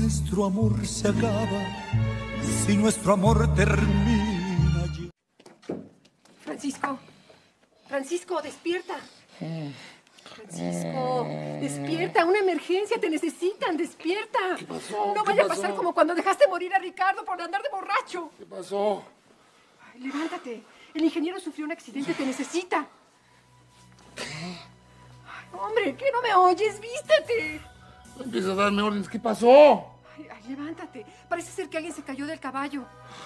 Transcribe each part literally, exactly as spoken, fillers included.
nuestro amor se acaba, si nuestro amor termina allí. Francisco, Francisco, despierta. Francisco, despierta, una emergencia, te necesitan, despierta. ¿Qué pasó? No ¿Qué vaya a pasó? pasar como cuando dejaste morir a Ricardo por andar de borracho. ¿Qué pasó? Ay, levántate, el ingeniero sufrió un accidente, te necesita. ¿Qué? Ay, hombre, ¿qué no me oyes? Vístete. Empieza a darme órdenes. ¿Qué pasó? Ay, ay, levántate, parece ser que alguien se cayó del caballo.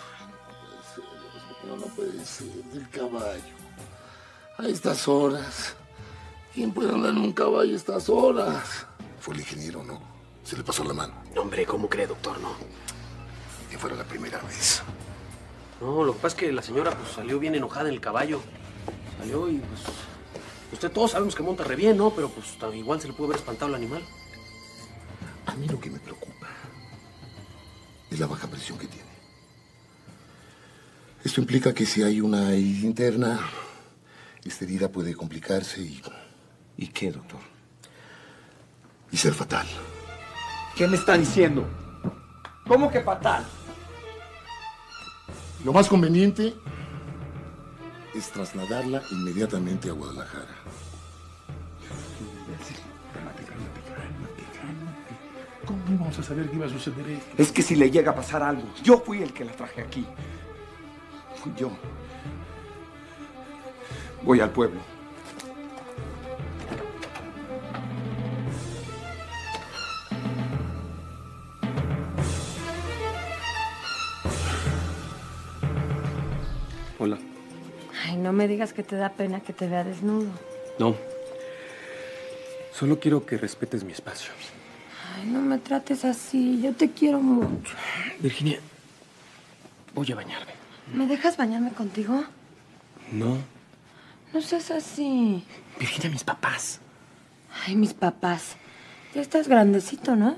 No, no puede ser, del caballo. A estas horas. ¿Quién puede andar en un caballo a estas horas? Fue el ingeniero, ¿no? Se le pasó la mano. No, hombre, ¿cómo cree, doctor? No. Que fuera la primera vez. No, lo que pasa es que la señora pues salió bien enojada en el caballo. Salió y pues... Usted todos sabemos que monta re bien, ¿no? Pero pues igual se le pudo haber espantado el animal. A mí lo que me preocupa es la baja presión que tiene. Esto implica que si hay una herida interna, esta herida puede complicarse y... ¿Y qué, doctor? y ser fatal. ¿Qué me está diciendo? ¿Cómo que fatal? Lo más conveniente es trasladarla inmediatamente a Guadalajara. ¿Cómo íbamos a saber que iba a suceder esto? Es que si le llega a pasar algo, yo fui el que la traje aquí. Fui yo. Voy al pueblo. Hola. Ay, no me digas que te da pena que te vea desnudo. No. Solo quiero que respetes mi espacio. Ay, no me trates así. Yo te quiero mucho. Virginia, voy a bañarme. ¿Me dejas bañarme contigo? No. No seas así. Virginia, mis papás. Ay, mis papás. Ya estás grandecito, ¿no?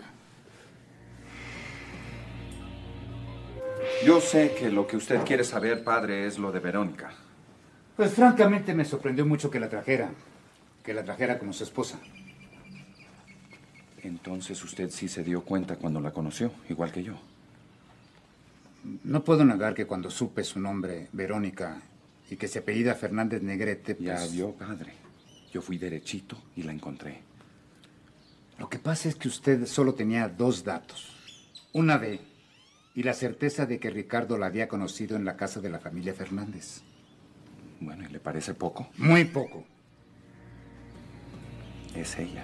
Yo sé que lo que usted quiere saber, padre, es lo de Verónica. Pues francamente me sorprendió mucho que la trajera. Que la trajera como su esposa. Entonces usted sí se dio cuenta cuando la conoció, igual que yo. No puedo negar que cuando supe su nombre, Verónica, y que se apellida Fernández Negrete, pues... Ya vio, padre. Yo fui derechito y la encontré. Lo que pasa es que usted solo tenía dos datos. Una de... y la certeza de que Ricardo la había conocido en la casa de la familia Fernández. Bueno, ¿y le parece poco? Muy poco. Es ella.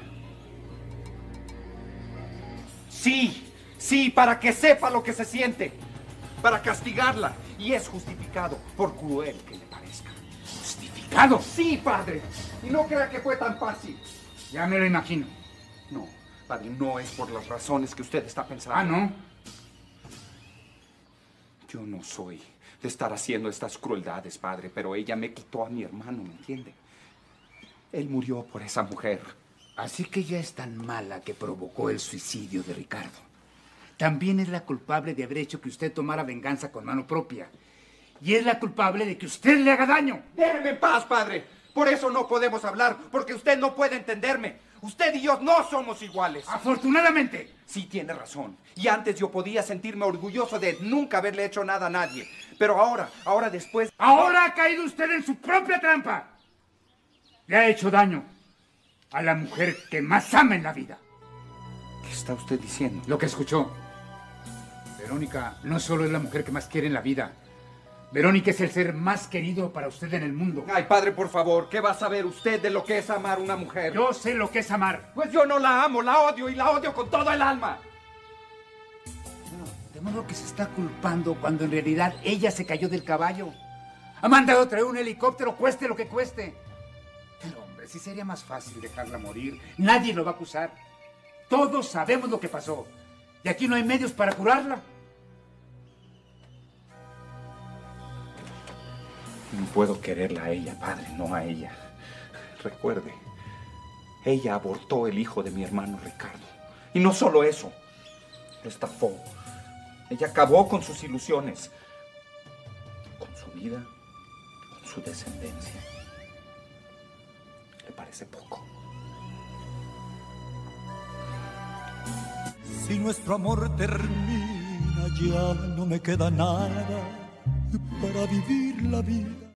Sí, sí, para que sepa lo que se siente. Para castigarla. Y es justificado, por cruel que le parezca. ¿Justificado? Sí, padre. Y no crea que fue tan fácil. Ya me lo imagino. No, padre, no es por las razones que usted está pensando. Ah, ¿no? Yo no soy de estar haciendo estas crueldades, padre, pero ella me quitó a mi hermano, ¿me entiende? Él murió por esa mujer. Así que ya es tan mala que provocó el suicidio de Ricardo. También es la culpable de haber hecho que usted tomara venganza con mano propia. Y es la culpable de que usted le haga daño. Déjeme en paz, padre. Por eso no podemos hablar, porque usted no puede entenderme. Usted y yo no somos iguales. Afortunadamente. Sí, tiene razón. Y antes yo podía sentirme orgulloso de nunca haberle hecho nada a nadie. Pero ahora, ahora después... Ahora ha caído usted en su propia trampa. Le ha hecho daño a la mujer que más ama en la vida. ¿Qué está usted diciendo? Lo que escuchó. Verónica no solo es la mujer que más quiere en la vida. Verónica es el ser más querido para usted en el mundo. Ay, padre, por favor, ¿qué va a saber usted de lo que es amar a una mujer? Yo sé lo que es amar. Pues yo no la amo, la odio y la odio con todo el alma. No, de modo que se está culpando cuando en realidad ella se cayó del caballo. Ha mandado traer un helicóptero, cueste lo que cueste. Pero hombre, si sería más fácil dejarla morir, nadie lo va a acusar. Todos sabemos lo que pasó. Y aquí no hay medios para curarla. No puedo quererla a ella, padre, no a ella. Recuerde, ella abortó el hijo de mi hermano Ricardo. Y no solo eso, lo estafó. Ella acabó con sus ilusiones, con su vida, con su descendencia. ¿Le parece poco? si nuestro amor termina, ya no me queda nada para vivir la vida.